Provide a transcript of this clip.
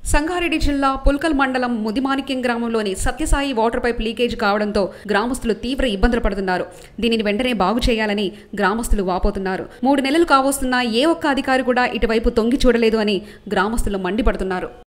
సంగారెడ్డి జిల్లా పుల్కల్ మండలం ముదిమాణిక్యం గ్రామంలోని సత్యసాయి వాటర్ పైప్ లీకేజ్ కావడంతో గ్రామస్తులు తీవ్ర ఇబ్బందులు పడుతున్నారు. దీనిని వెంటనే బాగు చేయాలని గ్రామస్తులు వాపోతున్నారు. 3 నెలలు కావస్తున్నా ఏ ఒక్క అధికారి కూడా ఇటువైపు తొంగి చూడలేదు అని గ్రామస్తులు మండిపడుతున్నారు.